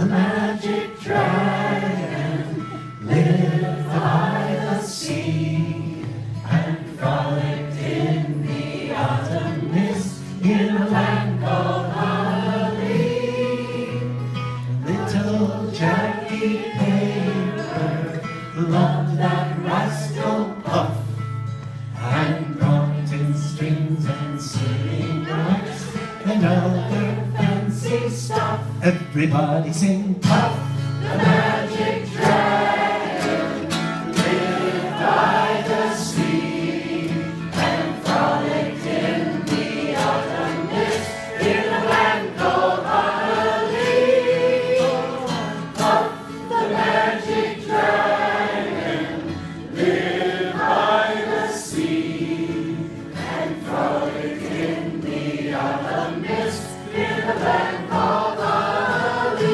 magic dragon lived by the sea and frolicked in the autumn mist in a land called Holly. Little Jackie Paper loved that rascal Puff, and brought in strings and singing rocks and other fancy stuff. Everybody sing Puff, the magic dragon lived by the sea and frolicked in the autumn mist in a land called Holly. Puff, the magic dragon lived by the sea and frolicked in the autumn mist in a land called Holly.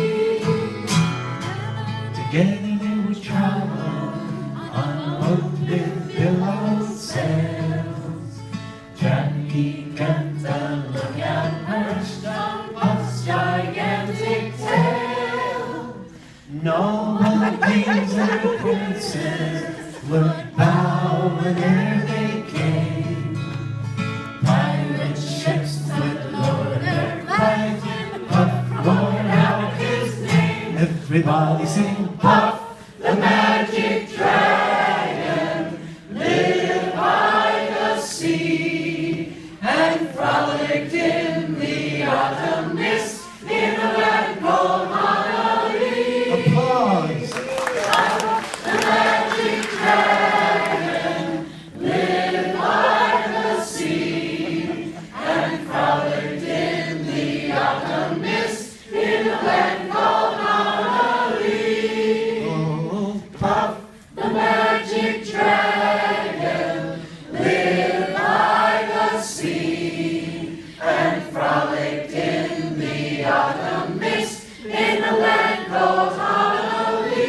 Together they would travel on a boat with billows sails. Jackie kept a lookout perched on Puff's gigantic tail. Noble kings and princes would bow whenever they came. Pirate ships would lower their flags, Puff roared out his name. Everybody sing Puff, the magic dragon lived by the sea and frolicked in the autumn mist in a land called Holly. Applause. The magic dragon lived by the sea and frolicked in the autumn mist in a land called Holly. Oh, Puff, the magic dragon lived by the sea and frolicked in the autumn mist in a land called Holly.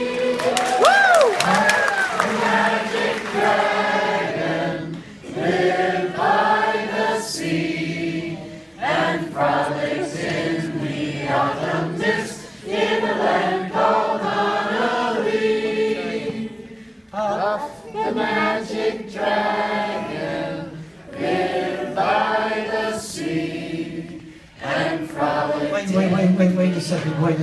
The magic dragon lived by the sea and frolicked in the autumn mist in a land called Holly. Puff, the magic dragon lived by the sea and frolicked. Wait a second. What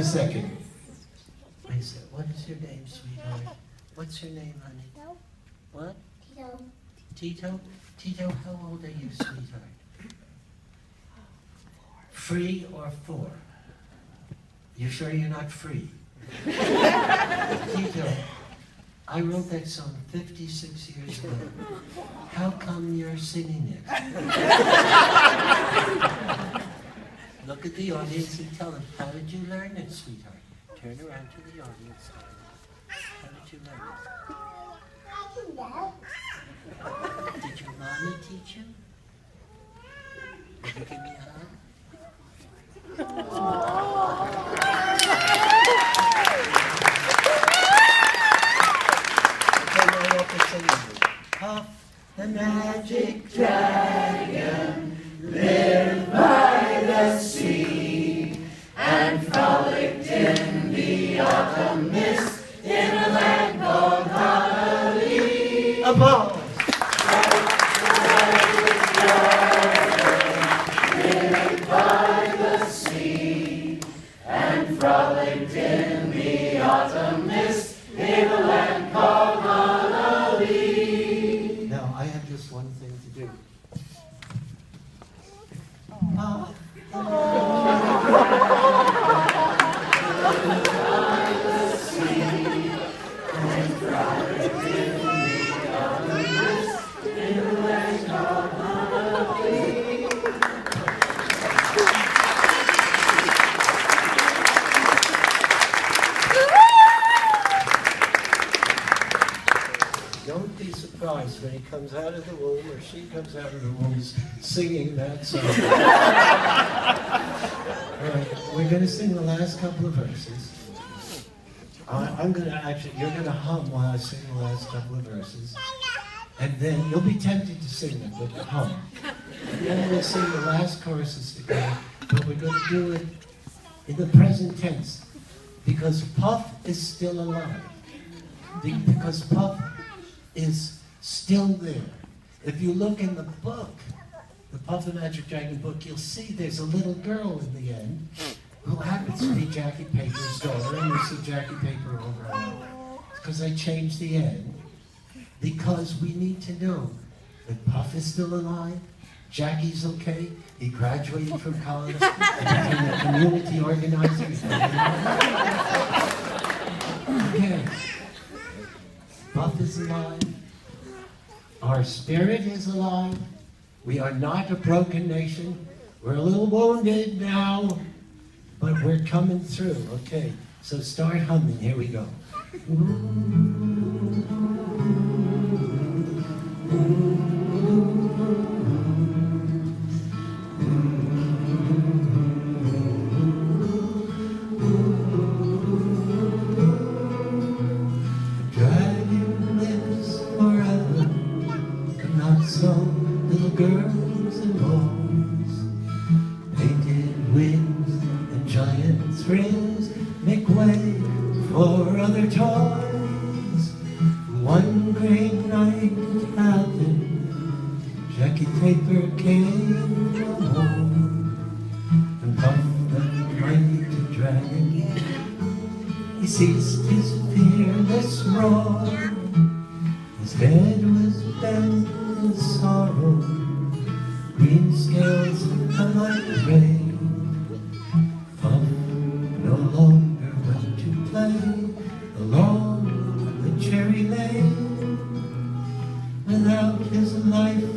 is your name, sweetheart? What's your name, honey? Tito. What? Tito. Tito? Tito, how old are you, sweetheart? 3 or 4? You sure you're not free? Tito, I wrote that song 56 years ago. How come you're singing it? Look at the audience and tell them, how did you learn it, sweetheart? Turn around to the audience. How did you learn it? Did your mommy teach you? Will you give me a hug? Okay, now you have to sing with me. Puff, the magic dragon lived by the sea and frolicked in the autumn mist in a land called Holly. Applause. Lived by the sea and frolicked in the autumn mist in a land called Holly. Now I have just one thing to do. Don't be surprised when he comes out of the womb or she comes out of the womb singing that song. All right, we're going to sing the last couple of verses. I'm going to actually, you're going to hum while I sing the last couple of verses. And then you'll be tempted to sing them, but hum. And then we'll sing the last choruses together, but we're going to do it in the present tense, because Puff is still alive. Because Puff is still there. If you look in the book, the Puff the Magic Dragon book, you'll see there's a little girl in the end who happens to be Jackie Paper's daughter, and you see Jackie Paper over and over. It's because I changed the end, because we need to know that Puff is still alive, Jackie's okay, he graduated from college, he became a community organizer. Okay, Puff is alive, our spirit is alive, we are not a broken nation, we're a little wounded now, but we're coming through. Okay, so start humming, here we go. Dragon lives forever, and not so little girls and boys. Painted wings and giant springs make way for other toys. One great night it happened, Jackie Paper came home, and Puff the mighty dragon, he ceased his fearless roar. His head was bent in sorrow, green scales fell like rain. Puff no longer went to play along the cherry lane. Without his life